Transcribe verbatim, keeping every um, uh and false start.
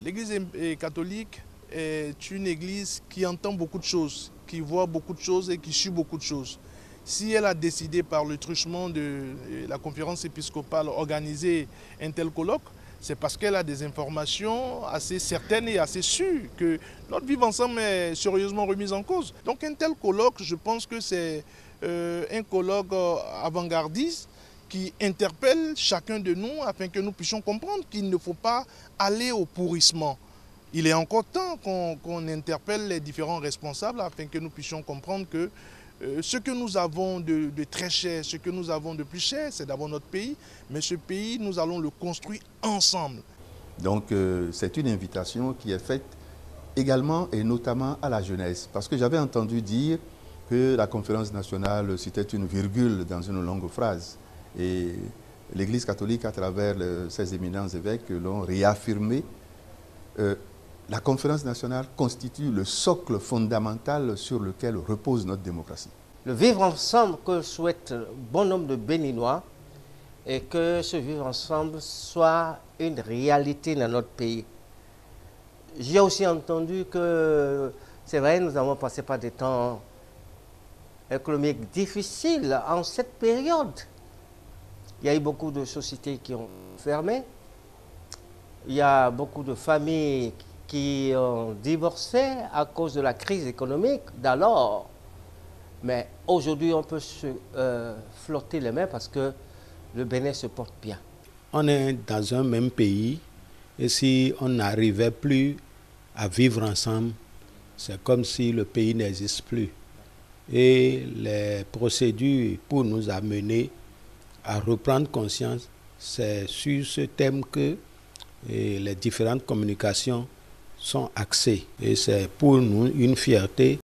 L'Église catholique est une église qui entend beaucoup de choses, qui voit beaucoup de choses et qui suit beaucoup de choses. Si elle a décidé par le truchement de la conférence épiscopale organiser un tel colloque, c'est parce qu'elle a des informations assez certaines et assez sûres que notre vivre ensemble est sérieusement remise en cause. Donc un tel colloque, je pense que c'est euh, un colloque avant-gardiste qui interpelle chacun de nous afin que nous puissions comprendre qu'il ne faut pas aller au pourrissement. Il est encore temps qu'on qu'on interpelle les différents responsables afin que nous puissions comprendre que euh, ce que nous avons de, de très cher, ce que nous avons de plus cher, c'est d'abord notre pays, mais ce pays, nous allons le construire ensemble. Donc euh, c'est une invitation qui est faite également et notamment à la jeunesse, parce que j'avais entendu dire que la conférence nationale, c'était une virgule dans une longue phrase. Et l'Église catholique, à travers le, ses éminents évêques, l'ont réaffirmé. Euh, la conférence nationale constitue le socle fondamental sur lequel repose notre démocratie. Le vivre ensemble que souhaite bon nombre de Béninois et que ce vivre ensemble soit une réalité dans notre pays. J'ai aussi entendu que, c'est vrai, nous avons passé par des temps économiques difficiles en cette période. Il y a eu beaucoup de sociétés qui ont fermé. Il y a beaucoup de familles qui ont divorcé à cause de la crise économique d'alors. Mais aujourd'hui, on peut se euh, flotter les mains parce que le Bénin se porte bien. On est dans un même pays et si on n'arrivait plus à vivre ensemble, c'est comme si le pays n'existe plus. Et les procédures pour nous amener à reprendre conscience, c'est sur ce thème que et les différentes communications sont axées. Et c'est pour nous une fierté